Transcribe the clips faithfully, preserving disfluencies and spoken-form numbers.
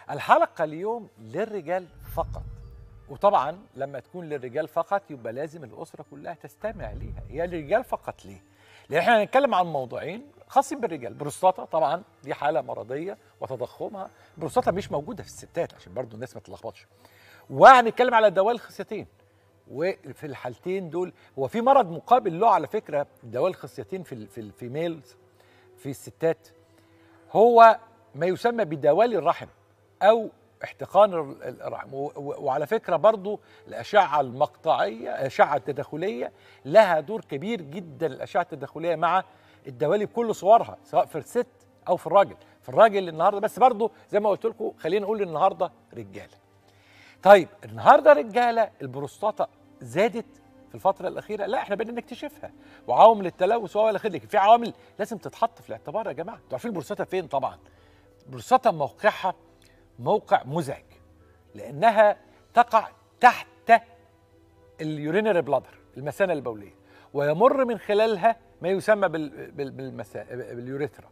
الحلقة اليوم للرجال فقط، وطبعا لما تكون للرجال فقط يبقى لازم الأسرة كلها تستمع ليها. هي للرجال فقط ليه؟ لأن احنا هنتكلم عن موضوعين خاصين بالرجال. بروستاتا طبعا دي حالة مرضية وتضخمها، البروستاتا مش موجودة في الستات عشان برضو الناس ما تتلخبطش. وهنتكلم على دوال الخصيتين، وفي الحالتين دول هو في مرض مقابل له على فكرة دوال الخصيتين في ال في الفيميلز في الستات، هو ما يسمى بدوال الرحم أو احتقان الرحم. وعلى فكرة برضو الأشعة المقطعية الأشعة التداخلية لها دور كبير جدا، الأشعة التداخلية مع الدوالي بكل صورها سواء في الست أو في الراجل. في الراجل النهاردة بس برضو زي ما قلت لكم خلينا نقول النهاردة رجالة. طيب النهاردة رجالة البروستاتا زادت في الفترة الأخيرة؟ لا، احنا بدنا نكتشفها، وعوامل التلوث وهو الأخير، لكن في عوامل لازم تتحط في الاعتبار يا جماعة. انتوا عارفين البروستاتا فين؟ طبعا البروستاتا موقعها موقع مزعج، لأنها تقع تحت اليورينري بلادر المثانة البولية، ويمر من خلالها ما يسمى باليوريثرا.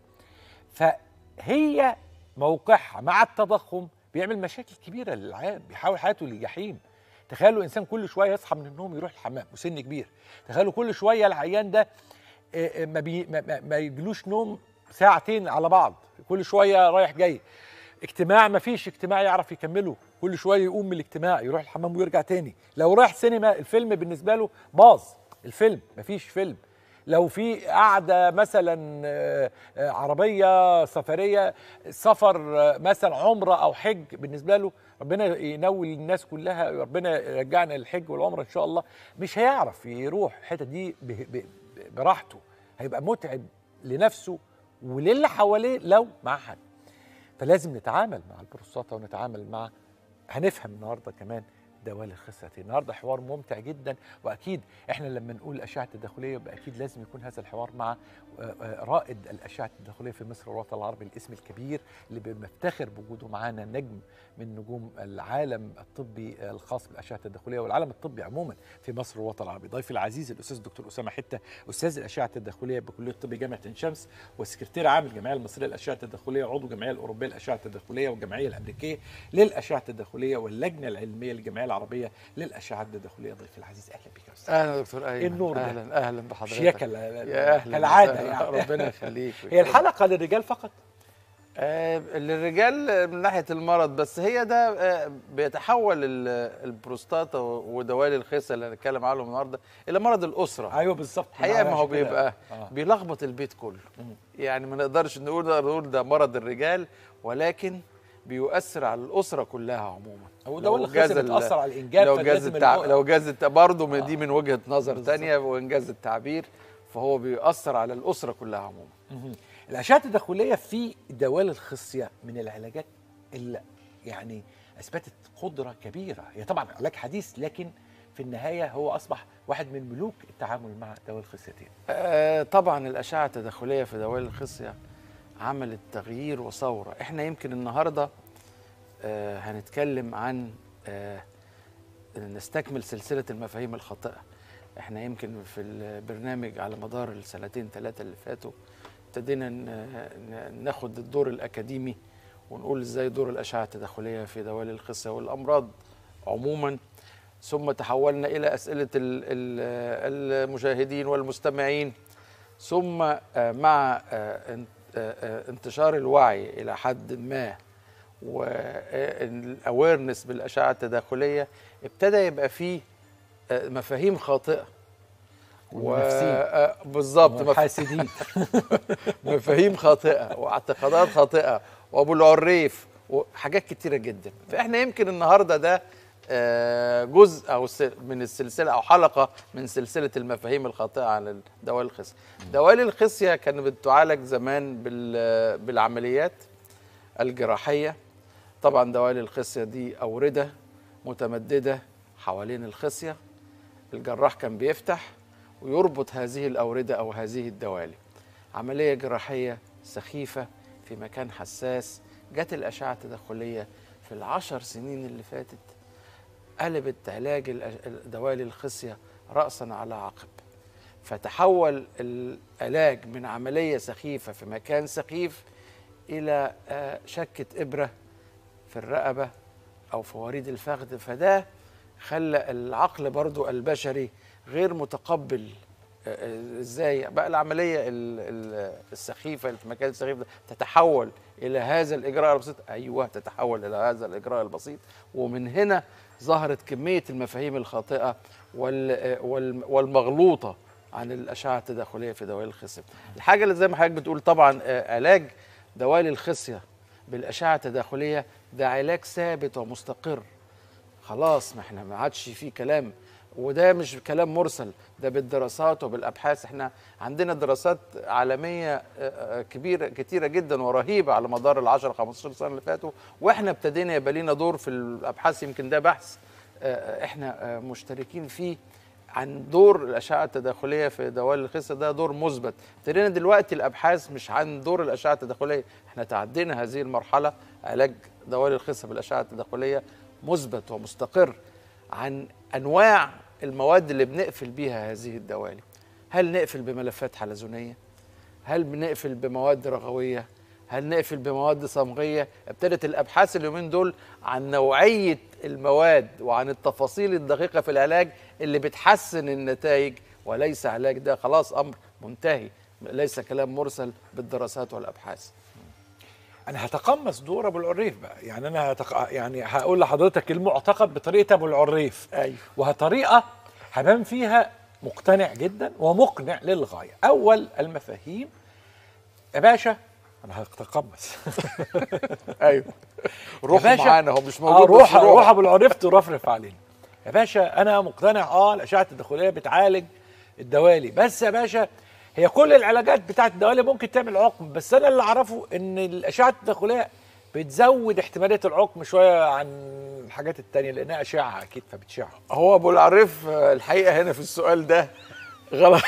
فهي موقعها مع التضخم بيعمل مشاكل كبيرة للعيان، بيحاول حياته للجحيم. تخيلوا إنسان كل شوية يصحى من النوم يروح الحمام وسن كبير، تخيلوا كل شوية العيان ده ما, بي ما, ما يجلوش نوم ساعتين على بعض، كل شوية رايح جاي. اجتماع ما فيش اجتماع يعرف يكمله، كل شويه يقوم من الاجتماع يروح الحمام ويرجع تاني. لو رايح سينما الفيلم بالنسبه له باظ، الفيلم ما فيش فيلم. لو في قعده مثلا عربيه سفريه سفر مثلا عمره او حج بالنسبه له، ربنا ينول الناس كلها، ربنا يرجعنا للحج والعمره ان شاء الله، مش هيعرف يروح الحته دي براحته، هيبقى متعب لنفسه وللي حواليه لو مع حد. فلازم نتعامل مع البروستاتا ونتعامل مع، هنفهم النهارده كمان دوال الخصيتين. النهارده حوار ممتع جدا، واكيد احنا لما نقول الاشعه التداخليه يبقى اكيد لازم يكون هذا الحوار مع رائد الاشعه التداخليه في مصر والوطن العربي، الاسم الكبير اللي بنفتخر بوجوده معانا، نجم من نجوم العالم الطبي الخاص بالاشعه التداخليه والعالم الطبي عموما في مصر والوطن العربي. ضيفي العزيز الاستاذ الدكتور اسامه حته، استاذ الاشعه التداخليه بكليه الطب جامعه عين شمس، وسكرتير عام الجمعيه المصريه للاشعه التداخليه، وعضو الجمعيه الاوروبيه للاشعه التداخليه والجمعيه الامريكيه للاشعه التداخليه واللجنه العلميه للجمعيه العربيه للاشعه التداخليه. ضيفي العزيز اهلا بك يا استاذ. اهلا دكتور ايمن. النور ده. اهلا اهلا بحضرتك. شياكه يا اهلا كالعاده يعني. ربنا يخليك. هي الحلقه للرجال فقط؟ آه للرجال من ناحيه المرض بس، هي ده آه بيتحول البروستاتا ودوالي الخصيه اللي هنتكلم عنهم النهارده الى مرض الاسره. ايوه بالظبط. الحقيقه ما هو بيبقى آه. بيلخبط البيت كله. مم. يعني ما نقدرش نقول نقول ده مرض الرجال، ولكن بيؤثر على الاسره كلها عموما. هو دوالي الخصيه بتاثر على الانجاب، لو جاز التع... لو جاز الت... برضه آه. دي من وجهه نظر ثانيه وانجاز التعبير، فهو بيؤثر على الاسره كلها عموما. مم. الاشعه التداخليه في دوال الخصيه من العلاجات اللي يعني اثبتت قدره كبيره، هي طبعا علاج حديث لكن في النهايه هو اصبح واحد من ملوك التعامل مع دوال الخصيتين. آه طبعا الاشعه التداخليه في دوال الخصيه عملت تغيير وثوره. احنا يمكن النهارده آه هنتكلم عن آه نستكمل سلسله المفاهيم الخاطئه. احنا يمكن في البرنامج على مدار السنتين ثلاثه اللي فاتوا ابتدينا ناخد الدور الأكاديمي ونقول ازاي دور الأشعة التداخلية في دوالي الخصية والأمراض عموما، ثم تحولنا إلى أسئلة المشاهدين والمستمعين، ثم مع انتشار الوعي إلى حد ما والأويرنس بالأشعة التداخلية ابتدى يبقى فيه مفاهيم خاطئة بالظبط حاسدين مفاهيم خاطئه واعتقادات خاطئه وابو العريف وحاجات كتيره جدا. فاحنا يمكن النهارده ده جزء او من السلسله او حلقه من سلسله المفاهيم الخاطئه عن دوالي الخصيه. دوالي الخصيه كانت بتعالج زمان بالعمليات الجراحيه. طبعا دوالي الخصيه دي اورده متمدده حوالين الخصيه، الجراح كان بيفتح ويربط هذه الأوردة أو هذه الدوالي. عملية جراحية سخيفة في مكان حساس. جت الأشعة التداخلية في العشر سنين اللي فاتت قلبت علاج دوالي الخصية رأسا على عقب، فتحول العلاج من عملية سخيفة في مكان سخيف إلى شكة إبرة في الرقبه او في وريد الفخذ، فده خلى العقل برضو البشري غير متقبل. ازاي بقى العمليه السخيفه اللي في المكان السخيف ده تتحول الى هذا الاجراء البسيط؟ ايوه، تتحول الى هذا الاجراء البسيط. ومن هنا ظهرت كميه المفاهيم الخاطئه والمغلوطه عن الاشعه التداخليه في دوالي الخصيه. الحاجه اللي زي ما حضرتك بتقول طبعا علاج دوالي الخصيه بالاشعه التداخليه ده علاج ثابت ومستقر. خلاص، ما احنا ما عادش فيه كلام، وده مش كلام مرسل، ده بالدراسات وبالابحاث. احنا عندنا دراسات عالميه كبيره كتيره جدا ورهيبه على مدار ال عشرة خمستاشر سنه اللي فاتوا، واحنا ابتدينا يبقى لينا دور في الابحاث. يمكن ده بحث احنا مشتركين فيه عن دور الاشعه التداخليه في دوالي الخصيه، ده دور مثبت. ابتدينا دلوقتي الابحاث مش عن دور الاشعه التداخليه، احنا تعدينا هذه المرحله. علاج دوالي الخصيه بالاشعه التداخليه مثبت ومستقر عن انواع المواد اللي بنقفل بيها هذه الدوالي. هل نقفل بملفات حلزونيه؟ هل بنقفل بمواد رغويه؟ هل نقفل بمواد صمغيه؟ ابتدت الابحاث اليومين دول عن نوعيه المواد وعن التفاصيل الدقيقه في العلاج اللي بتحسن النتائج، وليس علاج ده خلاص امر منتهي، ليس كلام مرسل بالدراسات والابحاث. انا هتقمص دور ابو العريف بقى، يعني انا هتق... يعني هقول لحضرتك المعتقد بطريقه ابو العريف. ايوه، وهطريقه هبان فيها مقتنع جدا ومقنع للغايه. اول المفاهيم يا باشا، انا هتقمص. ايوه، روح معانا، هو مش موجود. آه روح روح ابو العريف ترفرف علينا يا باشا. انا مقتنع اه الاشعه التداخليه بتعالج الدوالي، بس يا باشا هي كل العلاجات بتاعت الدوالي ممكن تعمل عقم، بس انا اللي اعرفه ان الاشعه التداخليه بتزود احتماليه العقم شويه عن الحاجات التانية لانها اشعه اكيد فبتشع. هو ابو العريف الحقيقه هنا في السؤال ده غلط.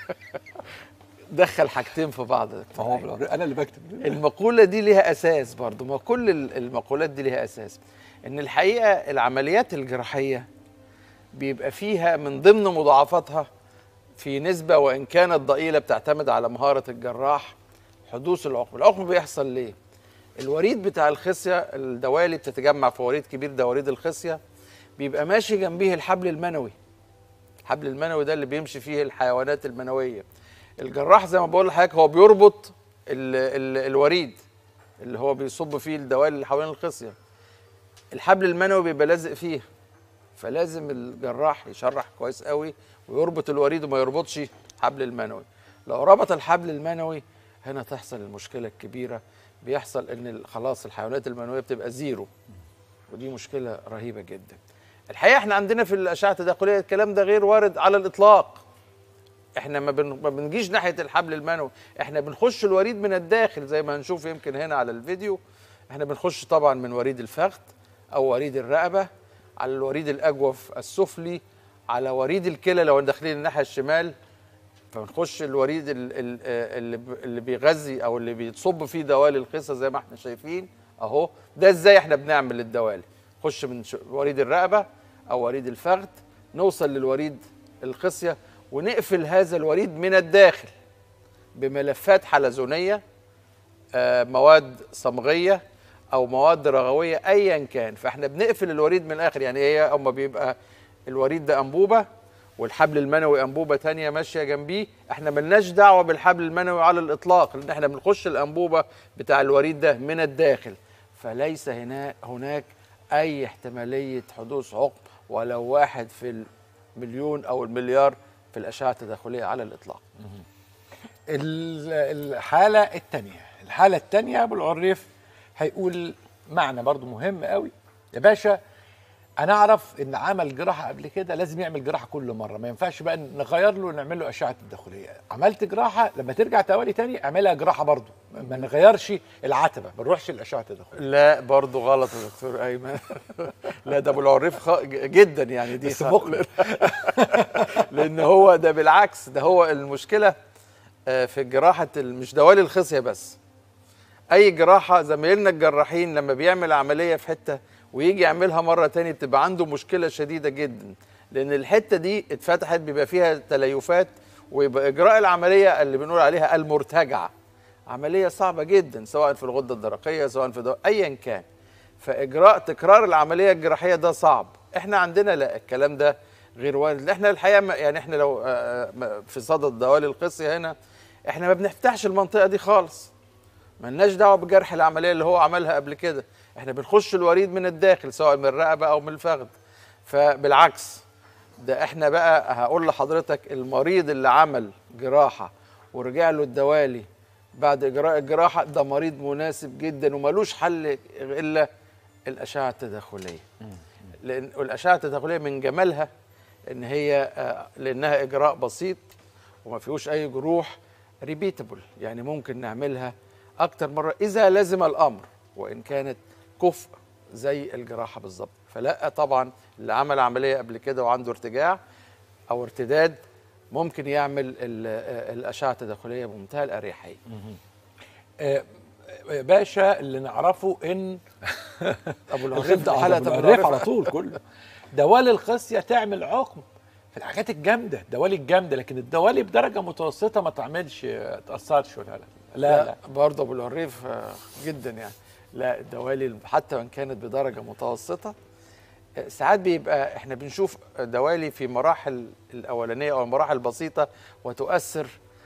دخل حاجتين في بعض. هو انا اللي بكتب. المقوله دي ليها اساس برضو، ما كل المقولات دي ليها اساس. ان الحقيقه العمليات الجراحيه بيبقى فيها من ضمن مضاعفاتها في نسبة وإن كانت ضئيلة بتعتمد على مهارة الجراح حدوث العقم. العقم بيحصل ليه؟ الوريد بتاع الخصية، الدوالي بتتجمع في وريد كبير، ده وريد الخصية، بيبقى ماشي جنبيه الحبل المنوي. الحبل المنوي ده اللي بيمشي فيه الحيوانات المنوية. الجراح زي ما بقول لحضرتك هو بيربط ال ال الوريد اللي هو بيصب فيه الدوالي اللي حوالين الخصية. الحبل المنوي بيبقى لازق فيه، فلازم الجراح يشرح كويس قوي ويربط الوريد وما يربطش الحبل المنوي. لو ربط الحبل المنوي هنا تحصل المشكله الكبيره، بيحصل ان خلاص الحيوانات المنويه بتبقى زيرو، ودي مشكله رهيبه جدا. الحقيقه احنا عندنا في الاشعه التداخليه الكلام ده غير وارد على الاطلاق. احنا ما, بن... ما بنجيش ناحيه الحبل المنوي، احنا بنخش الوريد من الداخل زي ما هنشوف يمكن هنا على الفيديو. احنا بنخش طبعا من وريد الفخذ او وريد الرقبه، على الوريد الاجوف السفلي، على وريد الكلى لو داخلين الناحيه الشمال، فبنخش الوريد اللي اللي بيغذي او اللي بيتصب فيه دوالي الخصيه زي ما احنا شايفين اهو. ده ازاي احنا بنعمل الدوالي؟ نخش من وريد الرقبه او وريد الفخذ، نوصل للوريد الخصيه ونقفل هذا الوريد من الداخل بملفات حلزونيه، مواد صمغيه او مواد رغويه ايا كان. فاحنا بنقفل الوريد من الاخر. يعني هي اما بيبقى الوريد ده انبوبه والحبل المنوي انبوبه ثانيه ماشيه جنبيه، احنا ملناش دعوه بالحبل المنوي على الاطلاق، لان احنا بنخش الانبوبه بتاع الوريد ده من الداخل. فليس هنا هناك اي احتماليه حدوث عقم ولو واحد في المليون او المليار في الاشعه التداخليه على الاطلاق. الحاله الثانيه الحاله الثانيه ابو العريف هيقول معنى برضو مهم قوي يا باشا. انا اعرف ان عمل جراحه قبل كده لازم يعمل جراحه كل مره، ما ينفعش بقى نغير له ونعمل له اشعه تداخليه. عملت جراحه لما ترجع توالي تاني اعملها جراحه برضو، ما نغيرش العتبه، ما نروحش الاشعه التداخليه. لا برضو غلط يا دكتور ايمن. لا ده ابو العريف خ... جدا يعني دي مقلق. لان هو ده بالعكس، ده هو المشكله في جراحه مش دوالي الخصيه بس، اي جراحه. زمايلنا الجراحين لما بيعمل عمليه في حته ويجي يعملها مره تاني بتبقى عنده مشكله شديده جدا، لان الحته دي اتفتحت بيبقى فيها تليفات، ويبقى اجراء العمليه اللي بنقول عليها المرتجعه عمليه صعبه جدا، سواء في الغده الدرقيه سواء في ايا كان. فاجراء تكرار العمليه الجراحيه ده صعب. احنا عندنا لا، الكلام ده غير وارد. احنا الحقيقه يعني احنا لو في صدد دوالي الخصيه هنا احنا ما بنفتحش المنطقه دي خالص، ملناش دعوه بجرح العمليه اللي هو عملها قبل كده، احنا بنخش الوريد من الداخل سواء من الرقبه او من الفخذ. فبالعكس ده احنا بقى هقول لحضرتك المريض اللي عمل جراحه ورجع له الدوالي بعد اجراء الجراحه ده مريض مناسب جدا وملوش حل الا الاشعه التداخليه. لان الاشعه التداخليه من جمالها ان هي لانها اجراء بسيط وما فيهوش اي جروح، ريبيتابل، يعني ممكن نعملها اكتر مره اذا لزم الامر، وان كانت كفء زي الجراحه بالظبط. فلا طبعا اللي عمل عمليه قبل كده وعنده ارتجاع او ارتداد ممكن يعمل الاشعه التداخليه بمنتهى الاريحيه. باشا اللي نعرفه ان ابو العريف حلقه ابو العريف على طول كله دوالي الخصيه تعمل عقم في الحاجات الجامده، الدوالي الجامده، لكن الدوالي بدرجه متوسطه ما تعملش تاثرش ولا لا لا, لا. برضه ابو العريف جدا يعني. لا الدوالي حتى وان كانت بدرجه متوسطه ساعات بيبقى احنا بنشوف دوالي في مراحل الاولانيه او المراحل البسيطه وتؤثر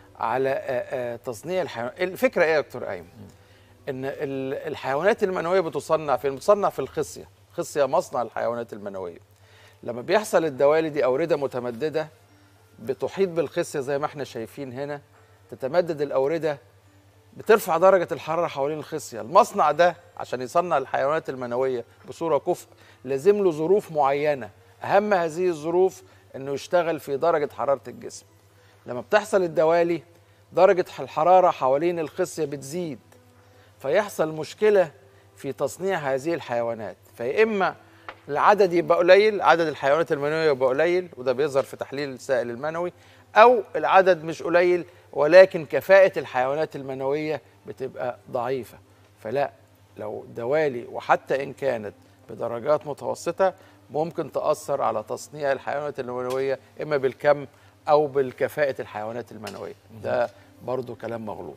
على تصنيع الحيوانات. الفكره ايه يا دكتور ايمن؟ ان الحيوانات المنويه بتصنع فين؟ بتصنع في الخصيه، خصيه مصنع الحيوانات المنويه. لما بيحصل الدوالي دي اورده متمدده بتحيط بالخصيه زي ما احنا شايفين هنا، تتمدد الاورده بترفع درجه الحراره حوالين الخصيه. المصنع ده عشان يصنع الحيوانات المنويه بصوره كفء لازم له ظروف معينه، اهم هذه الظروف انه يشتغل في درجه حراره الجسم. لما بتحصل الدوالي درجه الحراره حوالين الخصيه بتزيد، فيحصل مشكله في تصنيع هذه الحيوانات، فيا اما العدد يبقى قليل، عدد الحيوانات المنويه يبقى قليل وده بيظهر في تحليل السائل المنوي، او العدد مش قليل ولكن كفاءه الحيوانات المنويه بتبقى ضعيفه. فلا، لو دوالي وحتى ان كانت بدرجات متوسطه ممكن تاثر على تصنيع الحيوانات المنويه اما بالكم او بالكفاءه الحيوانات المنويه. ده برضو كلام مغلوط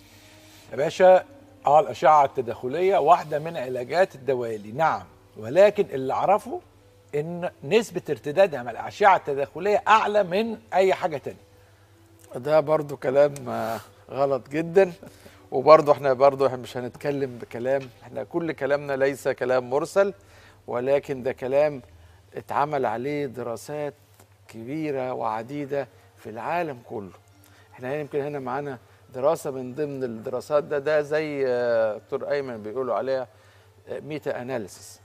يا باشا. اه الاشعه التداخليه واحده من علاجات الدوالي، نعم، ولكن اللي اعرفه ان نسبه ارتدادها مع الاشعه التداخليه اعلى من اي حاجه تانية. ده برضو كلام غلط جدا، وبرضو احنا برضو احنا مش هنتكلم بكلام، احنا كل كلامنا ليس كلام مرسل، ولكن ده كلام اتعمل عليه دراسات كبيره وعديده في العالم كله. احنا يمكن هنا معانا دراسه من ضمن الدراسات ده ده زي دكتور ايمن بيقولوا عليها ميتا اناليسيس.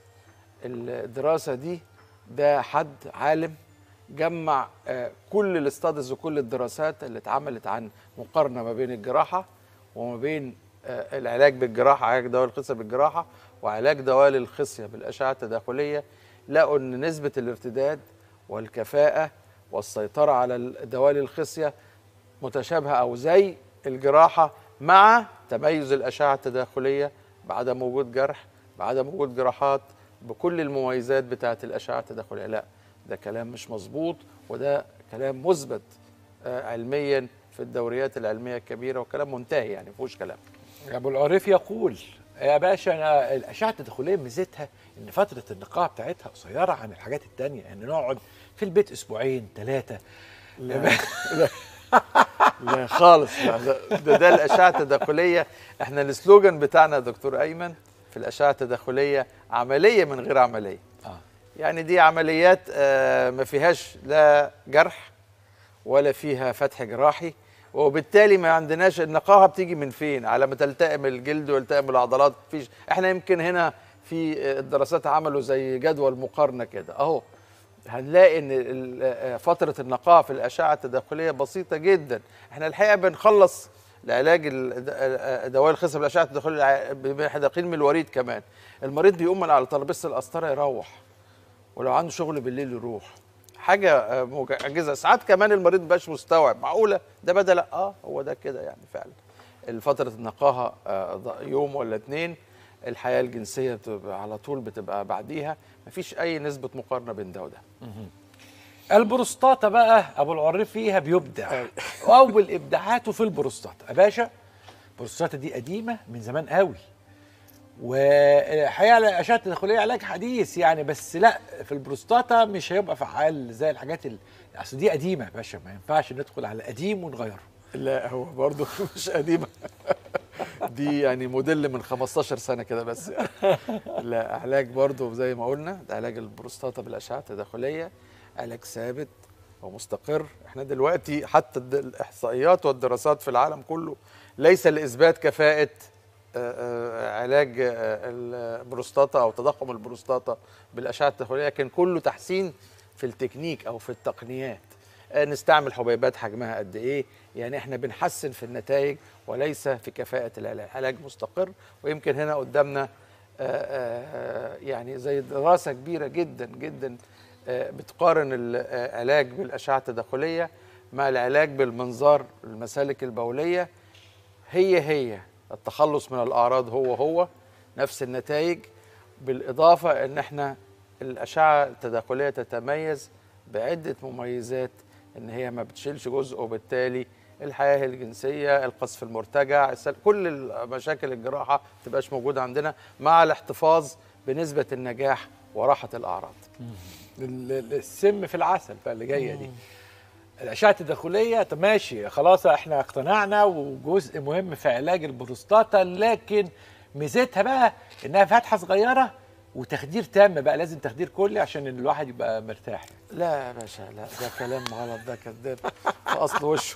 الدراسه دي ده حد عالم جمع كل الاستادز وكل الدراسات اللي اتعملت عن مقارنه ما بين الجراحه وما بين العلاج بالجراحه، علاج دوالي الخصيه بالجراحه وعلاج دوالي الخصيه بالاشعه التداخليه، لقوا ان نسبه الارتداد والكفاءه والسيطره على دوالي الخصيه متشابهه او زي الجراحه، مع تميز الاشعه التداخليه بعدم وجود جرح، بعدم وجود جراحات، بكل المميزات بتاعه الاشعه التداخليه. لا، ده كلام مش مظبوط، وده كلام مثبت علميا في الدوريات العلميه الكبيره، وكلام منتهي يعني ما فيهوش كلام. ابو العريف يقول يا باشا انا الاشعه التداخليه ميزتها ان فتره النقاهه بتاعتها قصيره عن الحاجات الثانيه، ان يعني نقعد في البيت اسبوعين ثلاثه. لا لا لا خالص، ده ده, ده الاشعه التداخليه. احنا السلوجان بتاعنا يا دكتور ايمن في الاشعه التداخليه عمليه من غير عمليه. آه. يعني دي عمليات آه ما فيهاش لا جرح ولا فيها فتح جراحي، وبالتالي ما عندناش النقاهه بتيجي من فين؟ على ما تلتئم الجلد ويلتئم العضلات. فيش، احنا يمكن هنا في الدراسات عملوا زي جدول مقارنه كده اهو، هنلاقي ان فتره النقاهه في الاشعه التداخليه بسيطه جدا. احنا الحقيقه بنخلص العلاج دوالي الخصيه بالاشعه التداخليه احنا داخلين من الوريد كمان، المريض بيقوم من على ترابيزه القسطره يروح، ولو عنده شغل بالليل يروح. حاجه معجزه. ساعات كمان المريض مبقاش مستوعب، معقوله ده بدل اه هو ده كده يعني فعلا. الفتره النقاهه يوم ولا اتنين، الحياه الجنسيه بتبقى على طول بتبقى بعديها، مفيش اي نسبه مقارنه بين ده وده. البروستاتا بقى ابو العريف فيها بيبدع، واول ابداعاته في البروستاتا يا باشا. البروستاتا دي قديمه من زمان قوي، والحقيقه الاشعه التداخليه علاج حديث يعني، بس لا في البروستاتا مش هيبقى فعال زي الحاجات اللي اصل دي قديمه يا باشا، ما ينفعش ندخل على قديم ونغيره. لا هو برضه مش قديمه دي يعني موديل من خمستاشر سنه كده بس يعني. لا علاج برضه زي ما قلنا، ده علاج البروستاتا بالاشعه التداخليه علاج ثابت ومستقر. احنا دلوقتي حتى الاحصائيات والدراسات في العالم كله ليس لاثبات كفاءه علاج البروستاتا او تضخم البروستاتا بالاشعه التداخليه، لكن كله تحسين في التكنيك او في التقنيات. نستعمل حبيبات حجمها قد ايه، يعني احنا بنحسن في النتائج وليس في كفاءه العلاج. علاج مستقر، ويمكن هنا قدامنا يعني زي دراسه كبيره جدا جدا بتقارن العلاج بالاشعه التداخليه مع العلاج بالمنظار المسالك البوليه. هي هي التخلص من الاعراض هو هو نفس النتائج، بالاضافه ان احنا الاشعه التداخليه تتميز بعده مميزات، ان هي ما بتشيلش جزء، وبالتالي الحياه الجنسيه، القذف المرتجع، كل مشاكل الجراحه ما تبقاش موجوده عندنا، مع الاحتفاظ بنسبه النجاح وراحه الاعراض. السم في العسل بقى اللي جايه دي الاشعه التداخليه. طب ماشي خلاص احنا اقتنعنا وجزء مهم في علاج البروستاتا، لكن ميزتها بقى انها فتحه صغيره وتخدير تام بقى، لازم تخدير كلي عشان الواحد يبقى مرتاح. لا يا باشا لا، ده كلام غلط، ده كذاب في اصل وشه.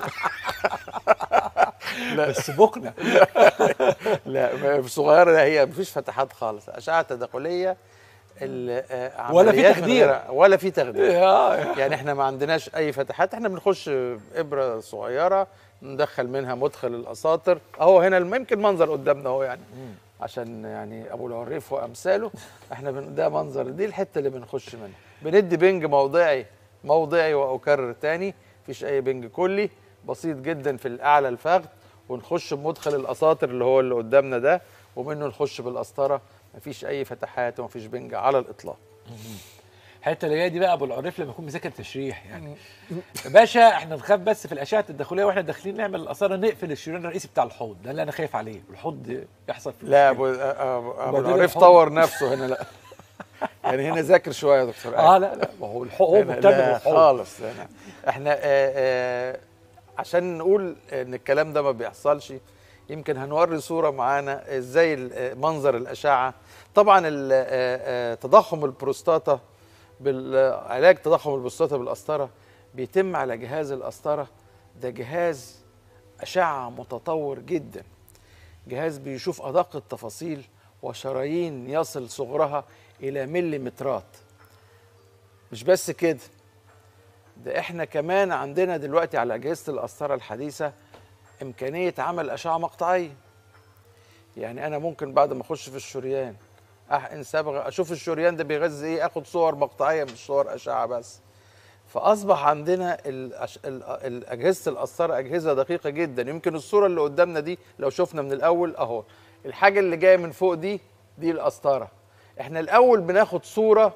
لا بس بقنا لا صغيره، لا هي مفيش فتحات خالص. اشعه تداخليه ولا في تخدير ولا في تخدير يعني احنا ما عندناش اي فتحات، احنا بنخش ابره صغيره ندخل منها مدخل الاساطر اهو. هنا يمكن منظر قدامنا اهو يعني عشان يعني ابو العريف وامثاله، احنا ده منظر، دي الحته اللي بنخش منها. بندي بنج موضعي موضعي واكرر تاني، مفيش اي بنج كلي، بسيط جدا في الاعلى الفخذ، ونخش بمدخل الاساطر اللي هو اللي قدامنا ده، ومنه نخش بالقسطره، مفيش اي فتحات ومفيش بنج على الاطلاق. الحته اللي جايه دي بقى ابو العريف لما يكون مذاكر تشريح يعني يا باشا، احنا نخاف بس في الاشعه التداخليه واحنا داخلين نعمل القسطره نقفل الشريان الرئيسي بتاع الحوض، ده اللي انا خايف عليه، الحوض يحصل فيه. لا ابو ابو العريف طور نفسه هنا، لا يعني هنا ذاكر شويه يا دكتور. اه لا لا ما هو الحوض هو مهتم بالحوض خالص. هنا احنا آآ آآ عشان نقول ان الكلام ده ما بيحصلش، يمكن هنوري صوره معانا ازاي منظر الاشعه. طبعا تضخم البروستاتا بالعلاج تضخم البروستاتا بالقسطره بيتم على جهاز القسطره، ده جهاز اشعه متطور جدا، جهاز بيشوف ادق التفاصيل وشرايين يصل صغرها الى مليمترات. مش بس كده، ده احنا كمان عندنا دلوقتي على اجهزه القسطره الحديثه امكانيه عمل اشعه مقطعيه. يعني انا ممكن بعد ما اخش في الشريان احقن صبغه اشوف الشريان ده بيغذي ايه، اخد صور مقطعيه مش صور اشعه بس. فاصبح عندنا الأش... اجهزه القسطره اجهزه دقيقه جدا. يمكن الصوره اللي قدامنا دي لو شفنا من الاول اهو، الحاجه اللي جايه من فوق دي دي القسطره. احنا الاول بناخد صوره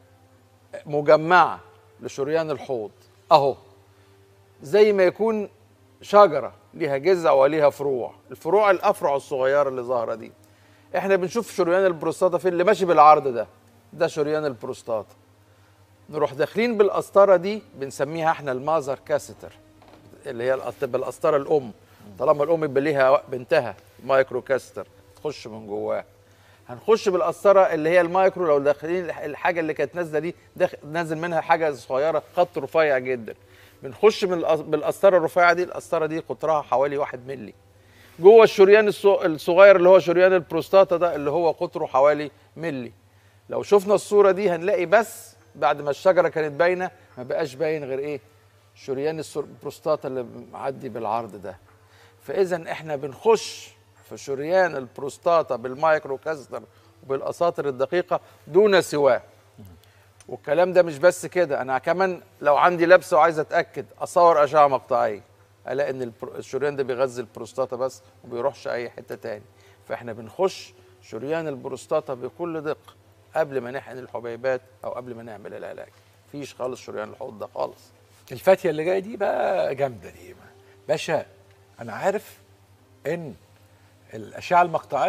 مجمعه لشريان الحوض اهو، زي ما يكون شجره ليها جذع وليها فروع، الفروع الافرع الصغيره اللي ظاهره دي. احنا بنشوف شريان البروستاتا في اللي ماشي بالعرض ده، ده شريان البروستاتا. نروح داخلين بالقسطره دي بنسميها احنا المازر كاسيتر، اللي هي بالقسطره الام، طالما الام يبقى ليها بنتها مايكرو كاسيتر تخش من جواه. هنخش بالقسطره اللي هي المايكرو، لو داخلين الحاجه اللي كانت نازله دي نازل منها حاجه صغيره خط رفيع جدا، بنخش من بالقسطره الرفيعه دي. القسطره دي قطرها حوالي واحد مللي. جوه الشريان الصغير اللي هو شريان البروستاتا ده اللي هو قطره حوالي ملي. لو شفنا الصوره دي هنلاقي بس بعد ما الشجره كانت باينه ما بقاش باين غير ايه؟ شريان البروستاتا اللي معدي بالعرض ده. فاذا احنا بنخش في شريان البروستاتا بالمايكرو كاسيتر وبالاساطر الدقيقه دون سواه. والكلام ده مش بس كده، انا كمان لو عندي لبسه وعايز اتاكد اصور اشعه مقطعيه الاقي ان الشريان ده بيغذي البروستاتا بس وما بيروحش اي حته تاني. فاحنا بنخش شريان البروستاتا بكل دقه قبل ما نحقن الحبيبات او قبل ما نعمل العلاج. مفيش خالص شريان الحوض ده خالص. الفاتيه اللي جايه دي بقى جامده دي باشا. انا عارف ان الاشعه المقطعيه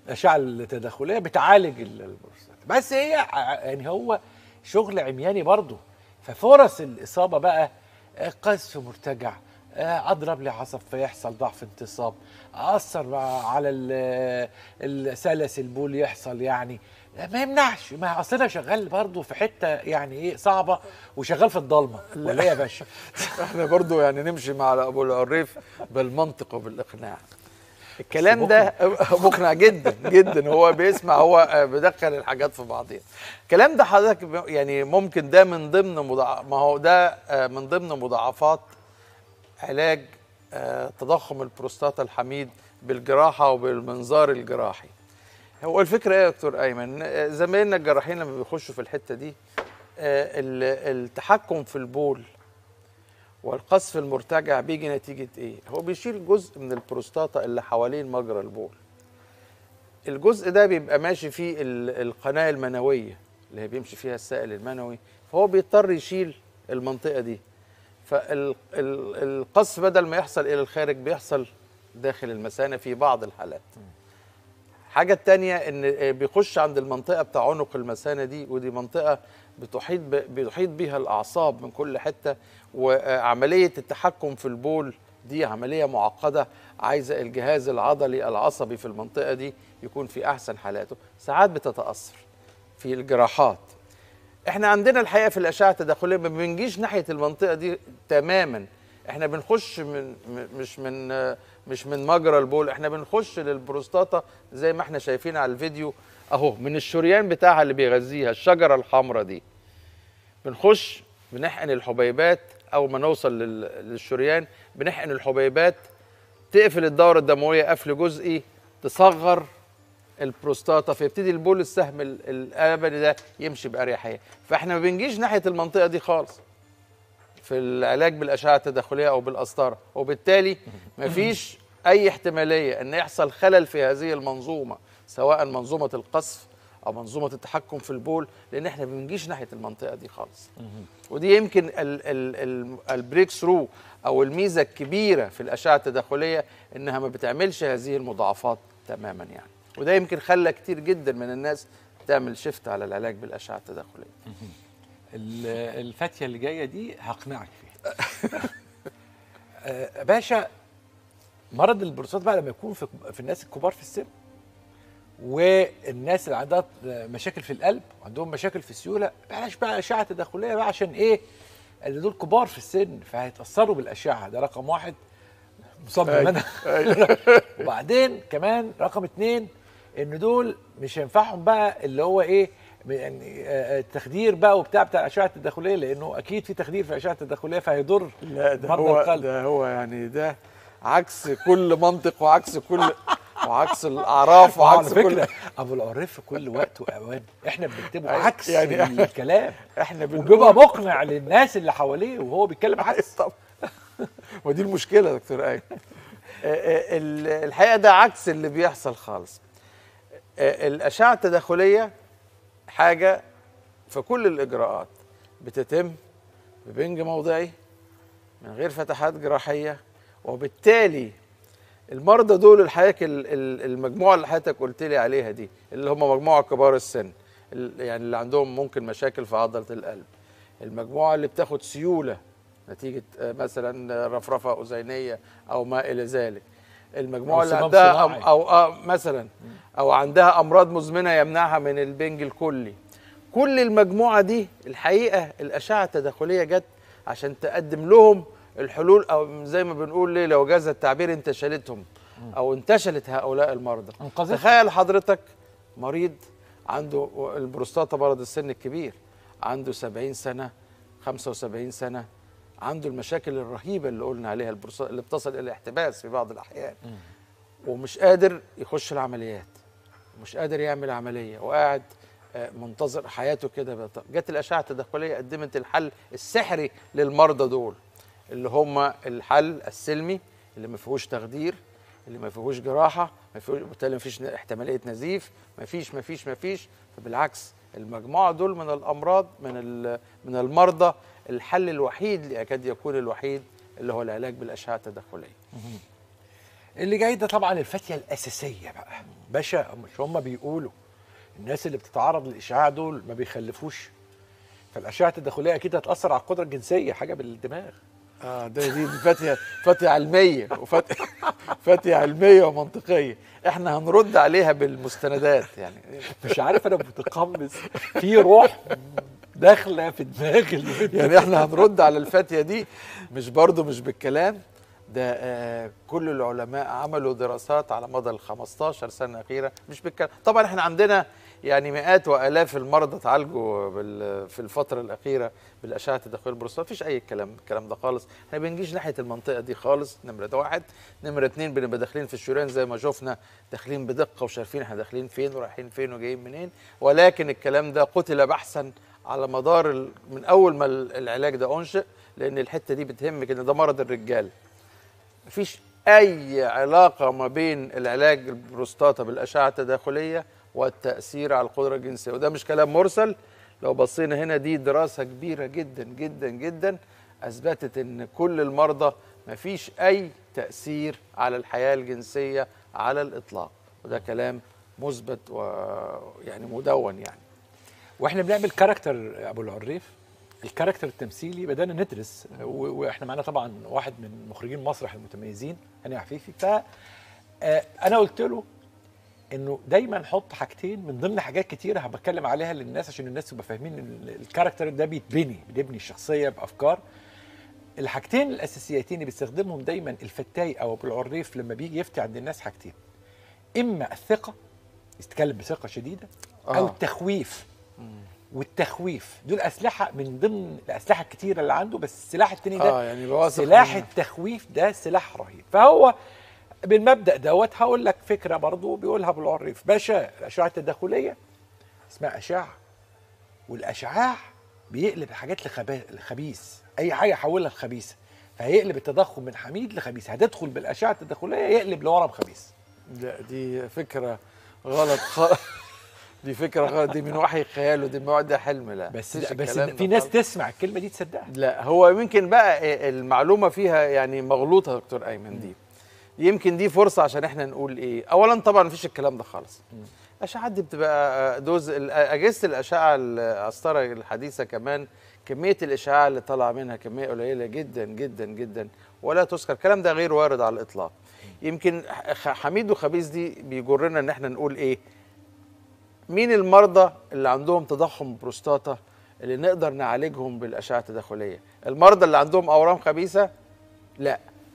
الاشعه التداخليه بتعالج البروستاتا، بس هي يعني هو شغل عمياني برضه. ففرص الاصابه بقى قذف مرتجع، اضرب لي عصب فيحصل ضعف انتصاب، اثر على السلس البول يحصل، يعني ما يمنعش. ما اصل انا شغال برضه في حته يعني ايه صعبه وشغال في الضلمه، ولا يا باشا؟ احنا برضه يعني نمشي مع ابو العريف بالمنطق وبالاقناع. الكلام ده مقنع جدا جدا، هو بيسمع، هو بيدخل الحاجات في بعضيها. الكلام ده حضرتك يعني ممكن ده من ضمن مضاع... ما هو ده من ضمن مضاعفات علاج تضخم البروستاتا الحميد بالجراحه وبالمنظار الجراحي. هو الفكره ايه يا دكتور ايمن؟ زمايلنا الجراحين لما بيخشوا في الحته دي، التحكم في البول والقذف المرتجع بيجي نتيجه ايه؟ هو بيشيل جزء من البروستاتا اللي حوالين مجرى البول. الجزء ده بيبقى ماشي فيه القناه المنويه اللي هي بيمشي فيها السائل المنوي، فهو بيضطر يشيل المنطقه دي. فالقذف بدل ما يحصل الى الخارج بيحصل داخل المثانه في بعض الحالات. حاجه الثانيه ان بيخش عند المنطقه بتاع عنق المثانه دي، ودي منطقه بتحيط بتحيط بيها الاعصاب من كل حته، وعمليه التحكم في البول دي عمليه معقده عايزه الجهاز العضلي العصبي في المنطقه دي يكون في احسن حالاته. ساعات بتتاثر في الجراحات. احنا عندنا الحقيقه في الاشعه التداخليه ما بنجيش ناحيه المنطقه دي تماما، احنا بنخش من مش من مش من مجرى البول، احنا بنخش للبروستاتا زي ما احنا شايفين على الفيديو اهو، من الشريان بتاعها اللي بيغذيها الشجره الحمراء دي. بنخش بنحقن الحبيبات، اول ما نوصل للشريان بنحقن الحبيبات تقفل الدوره الدمويه قفل جزئي، تصغر البروستاتا، فيبتدي البول السهم الابدي ده يمشي باريحيه. فاحنا ما بنجيش ناحيه المنطقه دي خالص في العلاج بالاشعه التداخليه او بالقسطره، وبالتالي مفيش اي احتماليه ان يحصل خلل في هذه المنظومه، سواء منظومه القذف او منظومه التحكم في البول، لان احنا ما بنجيش ناحيه المنطقه دي خالص. ودي يمكن البريك ثرو او الميزه الكبيره في الاشعه التداخليه، انها ما بتعملش هذه المضاعفات تماما يعني. وده يمكن خلى كتير جدا من الناس تعمل شيفت على العلاج بالاشعه التداخليه. الفتيه اللي جايه دي هقنعك فيها. آه باشا، مرض البروستات بقى لما يكون في, في الناس الكبار في السن، والناس اللي عندها مشاكل في القلب وعندهم مشاكل في السيوله، بلاش بقى اشعه تداخليه بقى، عشان ايه؟ اللي دول كبار في السن فهيتاثروا بالاشعه، ده رقم واحد مصمم انا. وبعدين كمان رقم اتنين، ان دول مش هينفعهم بقى اللي هو ايه يعني التخدير بقى وبتاع بتاع الاشعه التداخليه، لانه اكيد في تخدير في الاشعه التداخليه فهيضر. لا ده هو القلب. ده هو يعني ده عكس كل منطق وعكس كل وعكس الاعراف وعكس كل. ابو العريف في كل وقت واوان احنا بنكتبه عكس يعني الكلام، احنا وبيبقى مقنع للناس اللي حواليه وهو بيتكلم عكس. طب ودي المشكله يا دكتور ايمن. الحقيقه ده عكس اللي بيحصل خالص. الاشعه التداخليه حاجه في كل الاجراءات بتتم ببنج موضعي من غير فتحات جراحيه، وبالتالي المرضى دول الحقيقه المجموعه اللي حضرتك قلت لي عليها دي، اللي هم مجموعه كبار السن، يعني اللي عندهم ممكن مشاكل في عضله القلب، المجموعه اللي بتاخد سيوله نتيجه مثلا رفرفه اذينيه او ما الى ذلك، المجموعه اللي عندها أو, أو آه مثلا او عندها امراض مزمنه يمنعها من البنج الكلي. كل المجموعه دي الحقيقه الاشعه التداخليه جت عشان تقدم لهم الحلول، او زي ما بنقول ليه لو جاز التعبير انتشلتهم او انتشلت هؤلاء المرضى. تخيل حضرتك مريض عنده البروستاتا، مرض السن الكبير، عنده سبعين سنه خمسة وسبعين سنه، عنده المشاكل الرهيبه اللي قلنا عليها البروستاتا اللي بتصل الى الاحتباس في بعض الاحيان، ومش قادر يخش العمليات، مش قادر يعمل عمليه، وقاعد منتظر حياته كده. جت الاشعه التداخليه قدمت الحل السحري للمرضى دول، اللي هم الحل السلمي اللي ما فيهوش تخدير، اللي ما فيهوش جراحه، ما فيهوش بالتالي ما فيش احتماليه نزيف، ما فيش ما فيش ما فيش فبالعكس المجموعه دول من الامراض من من المرضى الحل الوحيد اللي يكاد يكون الوحيد اللي هو العلاج بالاشعه التداخليه. اللي جاي ده طبعا الفتيه الاساسيه بقى باشا. مش هم بيقولوا الناس اللي بتتعرض للاشعاع دول ما بيخلفوش؟ فالاشعه التداخليه اكيد هتاثر على القدره الجنسيه، حاجه بالدماغ. اه ده دي فتيه فتيه علميه وفتيه فتيه علميه ومنطقيه، احنا هنرد عليها بالمستندات يعني. مش عارف انا متقمص في روح داخله في دماغي يعني احنا هنرد على الفتيه دي مش برضو مش بالكلام ده. آه كل العلماء عملوا دراسات على مدى ال خمستاشر سنه الاخيره مش بالكلام. طبعا احنا عندنا يعني مئات والاف المرضى اتعالجوا في الفتره الاخيره بالاشعه التداخليه البروستات، مفيش اي كلام الكلام ده خالص. احنا ما بنجيش ناحيه المنطقه دي خالص، نمره ده واحد. نمره اتنين بنبقى داخلين في الشريان زي ما شفنا، داخلين بدقه وشايفين احنا داخلين فين ورايحين فين وجايين منين. ولكن الكلام ده قتل بحثا على مدار ال... من اول ما العلاج ده انشئ، لان الحته دي بتهمك ان ده مرض الرجال. مفيش اي علاقه ما بين العلاج البروستاتا بالاشعه التداخليه والتاثير على القدره الجنسيه، وده مش كلام مرسل. لو بصينا هنا دي دراسه كبيره جدا جدا جدا اثبتت ان كل المرضى مفيش اي تاثير على الحياه الجنسيه على الاطلاق، وده كلام مثبت ويعني مدون يعني. واحنا بنعمل كاركتر ابو العريف، الكاركتر التمثيلي بدانا ندرس، واحنا معانا طبعا واحد من مخرجين مسرح المتميزين هاني عفيفي. ف انا قلت له انه دايما حط حاجتين من ضمن حاجات كتيره هبتكلم عليها للناس عشان الناس تبقى فاهمين ان الكاركتر ده بيتبني بيبني الشخصيه بافكار. الحاجتين الاساسيتين اللي بيستخدمهم دايما الفتاي او ابو العريف لما بيجي يفتي عند الناس حاجتين: اما الثقه، يتكلم بثقه شديده، او آه. التخويف. والتخويف دول اسلحه من ضمن الاسلحه الكتيره اللي عنده، بس السلاح التاني ده آه يعني سلاح التخويف ده سلاح رهيب. فهو بالمبدا دوت هقول لك فكره برضو بيقولها ابو العريف باشا: الاشعه التداخليه اسمها اشعه، والاشعاع بيقلب الحاجات لخبيث، اي حاجه يحولها لخبيثه، فهيقلب التضخم من حميد لخبيث. هتدخل بالاشعه التداخليه يقلب لورم خبيث. لا دي فكره غلط خالص. دي فكره غلط، دي من وحي خيال ودي من ده حلم. لا بس بس في ناس تسمع الكلمه دي تصدقها. لا هو يمكن بقى المعلومه فيها يعني مغلوطه يا دكتور ايمن. دي يمكن دي فرصه عشان احنا نقول ايه. اولا طبعا مفيش الكلام ده خالص. الاشعه دي بتبقى دوز اجهزه الاشعه القسطره الحديثه كمان كميه الاشعاع اللي طالعه منها كميه قليله جدا جدا جدا ولا تذكر. الكلام ده غير وارد على الاطلاق. يمكن حميد وخبيث دي بيجرنا ان احنا نقول ايه؟ مين المرضى اللي عندهم تضخم بروستاتا اللي نقدر نعالجهم بالاشعه التداخليه؟ المرضى اللي عندهم اورام خبيثه؟ لا.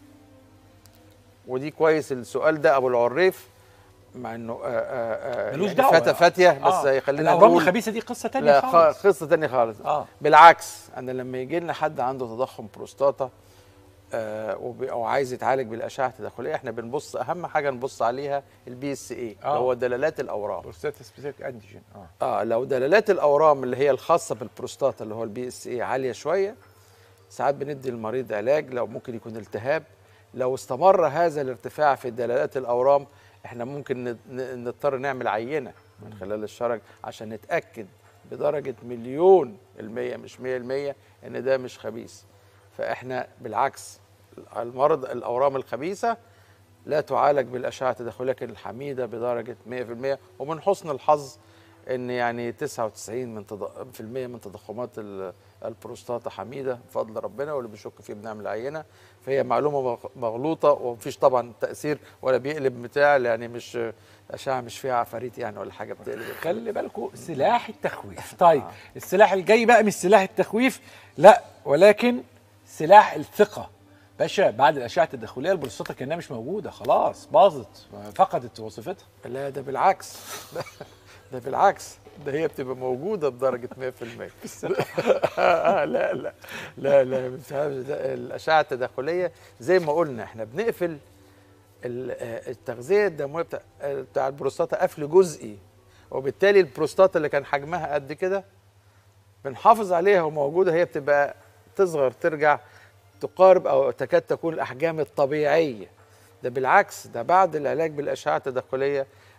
ودي كويس السؤال ده ابو العريف، مع انه ملوش يعني دعوه فتى فاتيه بس آه. هيخلينا الاورام نقول الخبيثه دي قصه ثانيه لا خالص. قصه ثانيه خالص. آه. بالعكس انا لما يجي لنا حد عنده تضخم بروستاتا آه او عايز يتعالج بالاشعه التداخليه، احنا بنبص اهم حاجه نبص عليها البي اس اي اللي هو دلالات الاورام. بروستاتا سبيسيفيك انتيجين. اه اه لو دلالات الاورام اللي هي الخاصه بالبروستاتا اللي هو البي اس اي عاليه شويه، ساعات بندي للمريض علاج لو ممكن يكون التهاب. لو استمر هذا الارتفاع في دلالات الاورام احنا ممكن نضطر نعمل عينه من خلال الشرج عشان نتاكد بدرجه مليون المية مش مية المية ان ده مش خبيث. فاحنا بالعكس المرض الاورام الخبيثه لا تعالج بالاشعه التداخليه لكن الحميده بدرجه مية في المية. ومن حسن الحظ ان يعني تسعة وتسعين في المية من تضخمات البروستاتا حميده بفضل ربنا، واللي بيشك فيه بنعمل عينه. فهي معلومه مغلوطه ومفيش طبعا تاثير ولا بيقلب بتاع، يعني مش اشعه مش فيها عفاريت يعني ولا حاجه بتقلب. خلي بالكم سلاح التخويف. طيب آه. السلاح الجاي بقى مش سلاح التخويف، لا، ولكن سلاح الثقه. باشا بعد الاشعه التداخليه البروستاتا كانها مش موجوده، خلاص باظت فقدت وظيفتها. لا ده بالعكس. ده بالعكس، ده هي بتبقى موجوده بدرجه مية في المية. لا لا لا لا الاشعه التداخليه زي ما قلنا احنا بنقفل التغذيه الدمويه بتاع بتاع البروستاتا قفل جزئي، وبالتالي البروستاتا اللي كان حجمها قد كده بنحافظ عليها وموجوده، هي بتبقى تصغر ترجع تقارب او تكاد تكون الاحجام الطبيعيه. ده بالعكس، ده بعد العلاج بالاشعه التداخليه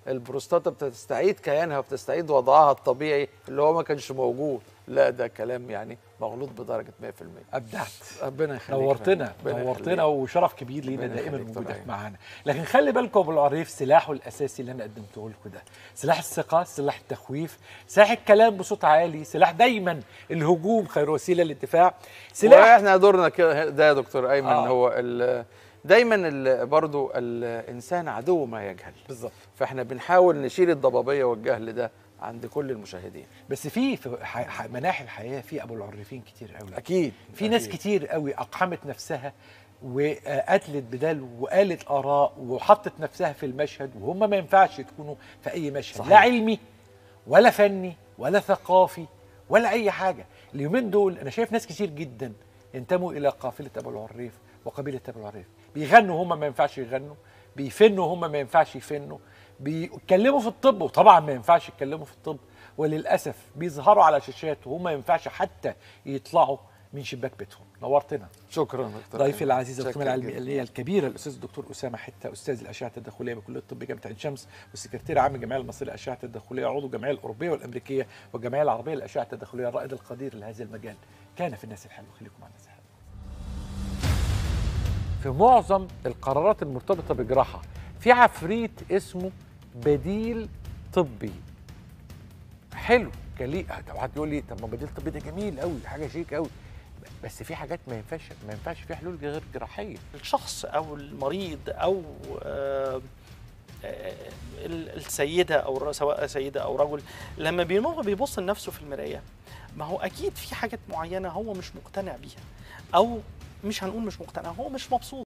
البروستاتا بتستعيد كيانها وبتستعيد وضعها الطبيعي اللي هو ما كانش موجود. لا ده كلام يعني مغلوط بدرجه مية في المية. ابدعت. ربنا يخليك. نورتنا نورتنا وشرف كبير لينا دائما وجودك معانا. لكن خلي بالكم ابو العريف سلاحه الاساسي اللي انا قدمته لكم ده سلاح الثقه، سلاح التخويف، سلاح الكلام بصوت عالي، سلاح دايما الهجوم خير وسيله للدفاع، سلاح واحنا دورنا كده ده يا دكتور ايمن. آه. هو دايما برضو الانسان عدو ما يجهل. بالظبط. فاحنا بنحاول نشيل الضبابيه والجهل ده عند كل المشاهدين. بس في في مناحي الحياه في ابو العريفين كتير قوي. اكيد في أكيد. ناس كتير قوي اقحمت نفسها وقتلت بدال وقالت اراء وحطت نفسها في المشهد وهم ما ينفعش يكونوا في اي مشهد. صحيح. لا علمي ولا فني ولا ثقافي ولا اي حاجه. اليومين دول انا شايف ناس كتير جدا ينتموا الى قافله ابو العريف وقبيله ابو العريف، بيغنوا هم ما ينفعش يغنوا، بيفنوا هم ما ينفعش يفنوا، بيتكلموا في الطب وطبعا ما ينفعش يتكلموا في الطب، وللاسف بيظهروا على شاشات وهم ما ينفعش حتى يطلعوا من شباك بيتهم. نورتنا. شكرا دكتور. ضيفي العزيز القيمه العلميه الكبيره الاستاذ الدكتور اسامه حته، استاذ الاشعه التداخليه بكليه الطب جامعه عين شمس، والسكرتير عام الجمعيه المصريه للاشعه التداخليه، عضو الجمعيه الاوروبيه والامريكيه والجمعيه العربيه للاشعه التداخليه، الرائد القدير لهذا المجال. كان في الناس الحلوه. خليكم مع الناس الحلوه. في معظم القرارات المرتبطه بجراحه في عفريت اسمه بديل طبي. حلو كلي واحد يقول لي طب ما بديل طبي ده جميل قوي، حاجه شيك قوي، بس في حاجات ما ينفعش ما ينفعش فيها حلول غير جراحيه. الشخص او المريض او آه السيده او سواء سيده او رجل لما بيمر بيبص لنفسه في المرايه، ما هو اكيد في حاجات معينه هو مش مقتنع بيها، او مش هنقول مش مقتنع، هو مش مبسوط.